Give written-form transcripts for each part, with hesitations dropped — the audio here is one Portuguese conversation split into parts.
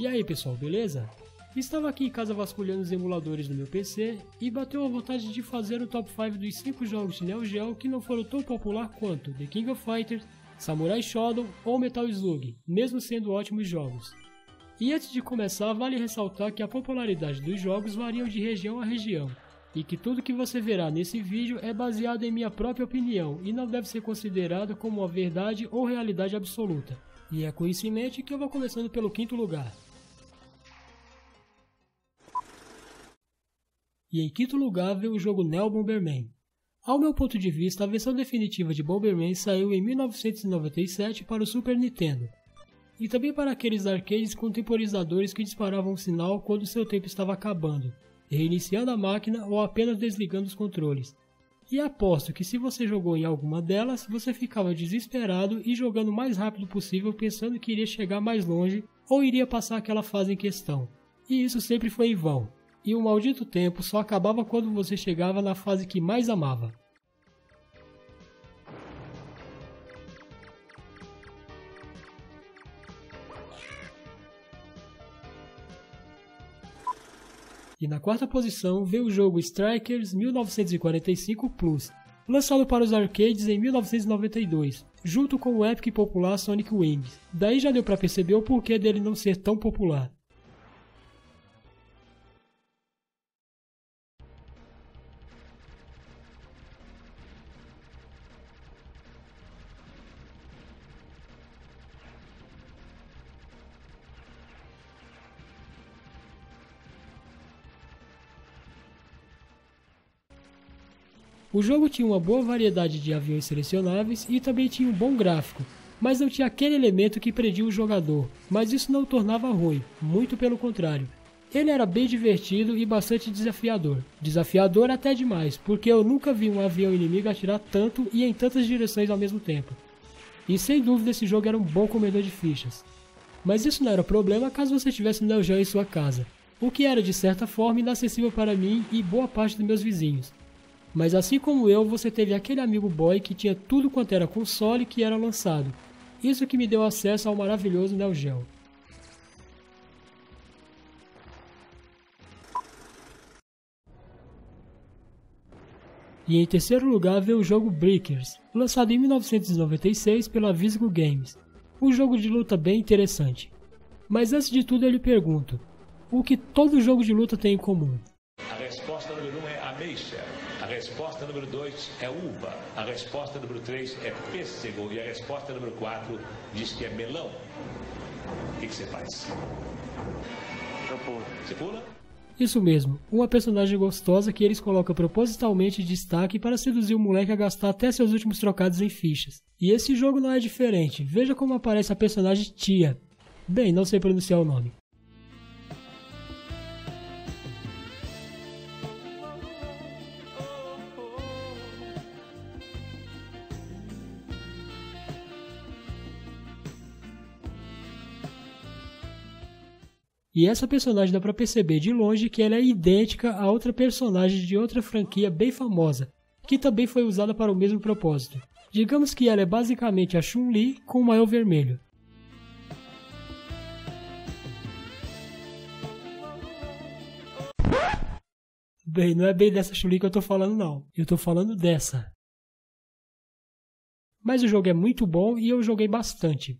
E aí pessoal, beleza? Estava aqui em casa vasculhando os emuladores do meu PC e bateu a vontade de fazer o top 5 dos 5 jogos de Neo Geo que não foram tão popular quanto The King of Fighters, Samurai Shodown ou Metal Slug, mesmo sendo ótimos jogos. E antes de começar, vale ressaltar que a popularidade dos jogos varia de região a região, e que tudo que você verá nesse vídeo é baseado em minha própria opinião e não deve ser considerado como uma verdade ou realidade absoluta. E é com isso em mente que eu vou começando pelo quinto lugar. E em quinto lugar veio o jogo Neo Bomberman. Ao meu ponto de vista, a versão definitiva de Bomberman saiu em 1997 para o Super Nintendo, e também para aqueles arcades com temporizadores que disparavam um sinal quando seu tempo estava acabando, reiniciando a máquina ou apenas desligando os controles. E aposto que se você jogou em alguma delas, você ficava desesperado e jogando o mais rápido possível pensando que iria chegar mais longe ou iria passar aquela fase em questão. E isso sempre foi em vão. E o maldito tempo só acabava quando você chegava na fase que mais amava. E na quarta posição veio o jogo Strikers 1945 Plus, lançado para os arcades em 1992, junto com o épico e popular Sonic Wings. Daí já deu para perceber o porquê dele não ser tão popular. O jogo tinha uma boa variedade de aviões selecionáveis e também tinha um bom gráfico, mas não tinha aquele elemento que prendia o jogador, mas isso não o tornava ruim, muito pelo contrário. Ele era bem divertido e bastante desafiador. Desafiador até demais, porque eu nunca vi um avião inimigo atirar tanto e em tantas direções ao mesmo tempo. E sem dúvida esse jogo era um bom comedor de fichas. Mas isso não era problema caso você tivesse um Neo Geo em sua casa, o que era de certa forma inacessível para mim e boa parte dos meus vizinhos. Mas assim como eu, você teve aquele amigo boy que tinha tudo quanto era console que era lançado. Isso que me deu acesso ao maravilhoso Neo Geo. E em terceiro lugar veio o jogo Breakers, lançado em 1996 pela Visgo Games. Um jogo de luta bem interessante. Mas antes de tudo eu lhe pergunto, o que todo jogo de luta tem em comum? A resposta número 1 é ameixa. A resposta número 2 é uva. A resposta número 3 é pêssego. E a resposta número 4 diz que é melão. O que você faz? Eu pulo. Você pula? Isso mesmo, uma personagem gostosa que eles colocam propositalmente em destaque para seduzir o moleque a gastar até seus últimos trocados em fichas. E esse jogo não é diferente, veja como aparece a personagem Tia. Bem, não sei pronunciar o nome. E essa personagem dá pra perceber de longe que ela é idêntica a outra personagem de outra franquia bem famosa, que também foi usada para o mesmo propósito. Digamos que ela é basicamente a Chun-Li com o maiô vermelho. Bem, não é bem dessa Chun-Li que eu tô falando não, eu tô falando dessa. Mas o jogo é muito bom e eu joguei bastante.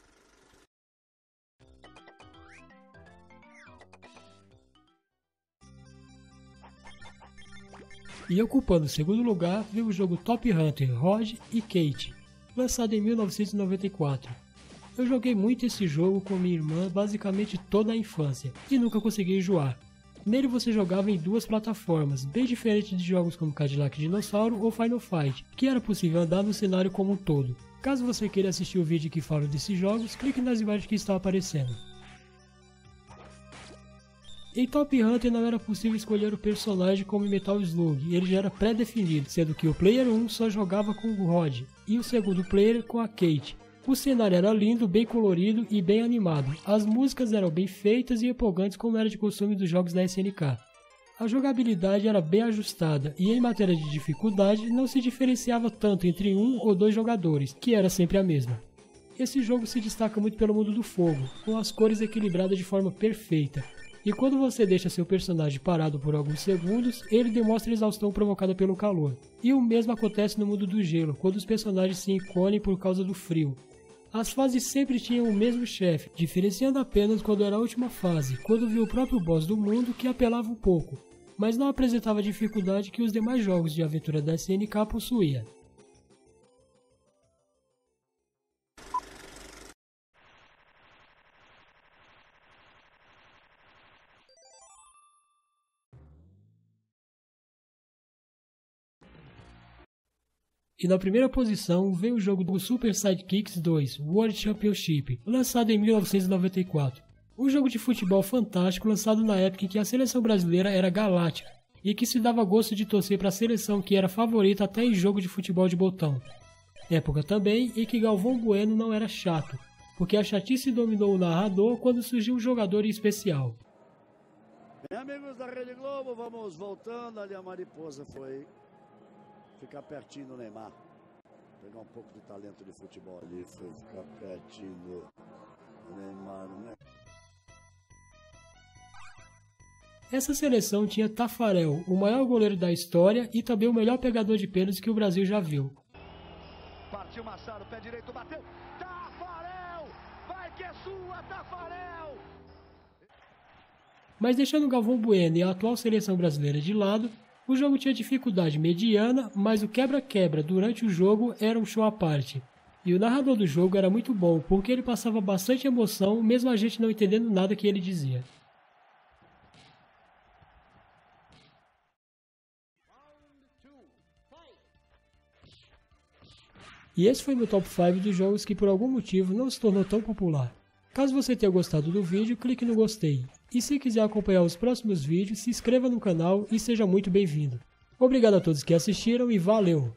E ocupando o segundo lugar veio o jogo Top Hunter Rod e Kate, lançado em 1994. Eu joguei muito esse jogo com minha irmã basicamente toda a infância e nunca consegui enjoar. Nele você jogava em duas plataformas, bem diferentes de jogos como Cadillac Dinossauro ou Final Fight, que era possível andar no cenário como um todo. Caso você queira assistir o vídeo que fala desses jogos, clique nas imagens que estão aparecendo. Em Top Hunter não era possível escolher o personagem como em Metal Slug, ele já era pré-definido, sendo que o Player 1 só jogava com o Rod e o segundo player com a Kate. O cenário era lindo, bem colorido e bem animado, as músicas eram bem feitas e empolgantes como era de costume dos jogos da SNK. A jogabilidade era bem ajustada e em matéria de dificuldade não se diferenciava tanto entre um ou dois jogadores, que era sempre a mesma. Esse jogo se destaca muito pelo mundo do fogo, com as cores equilibradas de forma perfeita. E quando você deixa seu personagem parado por alguns segundos, ele demonstra a exaustão provocada pelo calor. E o mesmo acontece no mundo do gelo, quando os personagens se encolhem por causa do frio. As fases sempre tinham o mesmo chefe, diferenciando apenas quando era a última fase, quando viu o próprio boss do mundo que apelava um pouco, mas não apresentava a dificuldade que os demais jogos de aventura da SNK possuía. E na primeira posição veio o jogo do Super Sidekicks 2 World Championship, lançado em 1994. Um jogo de futebol fantástico lançado na época em que a seleção brasileira era galáctica e que se dava gosto de torcer para a seleção que era favorita até em jogo de futebol de botão. Época também em que Galvão Bueno não era chato, porque a chatice dominou o narrador quando surgiu um jogador em especial. Bem, amigos da Rede Globo, vamos voltando. Ali a mariposa foi ficar pertinho do Neymar. Pegar um pouco de talento de futebol ali, foi ficar pertinho do Neymar, né? Essa seleção tinha Tafarel, o maior goleiro da história e também o melhor pegador de pênaltis que o Brasil já viu. Partiu Machado, pé direito, bateu. Tafarel! Vai que é sua, Tafarel! Mas deixando Galvão Bueno e a atual seleção brasileira de lado, o jogo tinha dificuldade mediana, mas o quebra-quebra durante o jogo era um show à parte. E o narrador do jogo era muito bom, porque ele passava bastante emoção, mesmo a gente não entendendo nada que ele dizia. E esse foi meu top 5 dos jogos que por algum motivo não se tornou tão popular. Caso você tenha gostado do vídeo, clique no gostei. E se quiser acompanhar os próximos vídeos, se inscreva no canal e seja muito bem-vindo. Obrigado a todos que assistiram e valeu!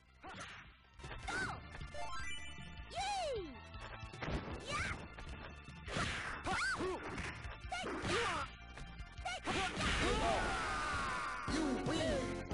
You win!